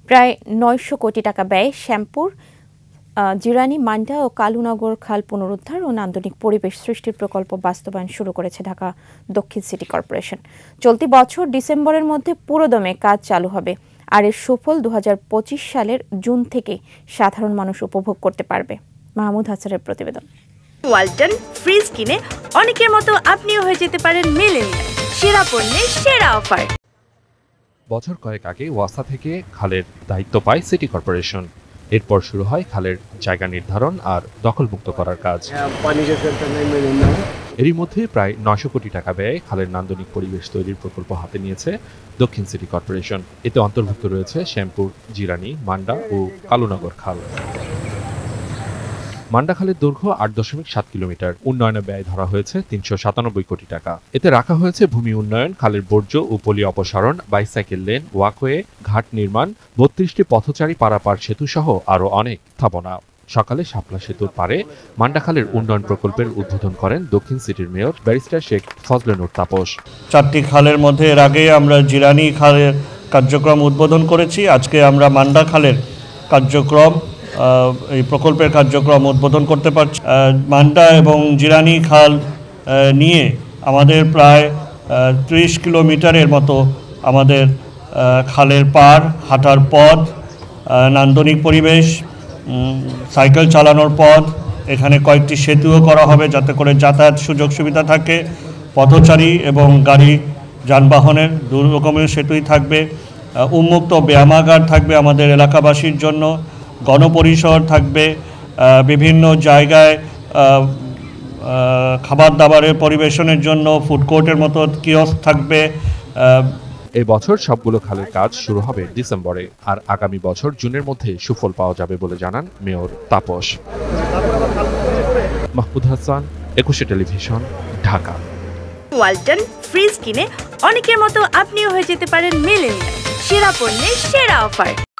প্রায় ৯০০ কোটি টাকা ব্যয়ে শ্যামপুর, জিরানী, মান্ডা ও কালুনগর খাল পুনরুদ্ধার ও নান্দনিক পরিবেশ সৃষ্টির প্রকল্প বাস্তবায়ন শুরু করেছে ঢাকা দক্ষিণ সিটি কর্পোরেশন। চলতি বছর ডিসেম্বরের মধ্যে পুরোদমে কাজ চালু হবে, আর এর সুফল ২০২৫ সালের জুন থেকে সাধারণ মানুষ উপভোগ করতে পারবে। মাহমুদ হাসানের প্রতিবেদন। ওয়ালটন ফ্রিজ কিনে অনেকের মতো আপনিও হয়ে যেতে পারেন মিলেনিয়াল। সেরা পণ্যের সেরা অফার। বছর কয়েক আগে ওয়াসা থেকে খালের দায়িত্ব পায় সিটি কর্পোরেশন। এরপর শুরু হয় খালের জায়গা নির্ধারণ আর দখলমুক্ত করার কাজ। এরই মধ্যে প্রায় ৯০০ কোটি টাকা ব্যয়ে খালের নান্দনিক পরিবেশ তৈরির প্রকল্প হাতে নিয়েছে দক্ষিণ সিটি কর্পোরেশন। এতে অন্তর্ভুক্ত রয়েছে শ্যামপুর, জিরানী, মান্ডা ও কালুনগর খাল। মান্ডা খালের দৈর্ঘ্য ৮.৭ কিলোমিটার। উন্নয়নে ব্যয় ধরা হয়েছে ৩৯৭ কোটি টাকা। এতে রাখা হয়েছে ভূমি উন্নয়ন, খালের বর্জ্য ও পলি অপসারণ, বাইসাইকেল লেন, ওয়াকওয়ে, ঘাট নির্মাণ, ৩২টি পথচারী পারাপার সেতু সহ আরও অনেক স্থাপনা। সকালে শাপলা সেতুর পারে মান্ডা খালের উন্নয়ন প্রকল্পের উদ্বোধন করেন দক্ষিণ সিটির মেয়র ব্যারিস্টার শেখ ফজলে নূর তাপস। ৪টি খালের মধ্যে এর আগে আমরা জিরানী খালের কার্যক্রম উদ্বোধন করেছি। আজকে আমরা মান্ডা খালের কার্যক্রম, এই প্রকল্পের কার্যক্রম উদ্বোধন করতে পারছি। মান্ডা এবং জিরানী খাল নিয়ে আমাদের প্রায় ৩০ কিলোমিটারের মতো আমাদের খালের পার, হাঁটার পথ, নান্দনিক পরিবেশ, সাইকেল চালানোর পথ, এখানে কয়েকটি সেতুও করা হবে যাতে করে যাতায়াত সুযোগ সুবিধা থাকে। পথচারী এবং গাড়ি যানবাহনের দু রকমের সেতুই থাকবে। উন্মুক্ত ব্যায়ামাগার থাকবে আমাদের এলাকাবাসীর জন্য। গণপরিসর থাকবে। বিভিন্ন জায়গায় খাবার দাবারের পরিবেশনের জন্য ফুড কোর্টের মতো কিয়স্ক থাকবে। এই বছর সবগুলো খালের কাজ শুরু হবে ডিসেম্বরে, আর আগামী বছর জুনের মধ্যে সুফল পাওয়া যাবে বলে জানান mayor Taposh. Mahmud Hasan, ২১ television, Dhaka. Walton fridge কিনে অনেকের মতো আপনিও হয়ে যেতে পারেন মিলেনিয়াল। সেরা পণ্যের সেরা অফার।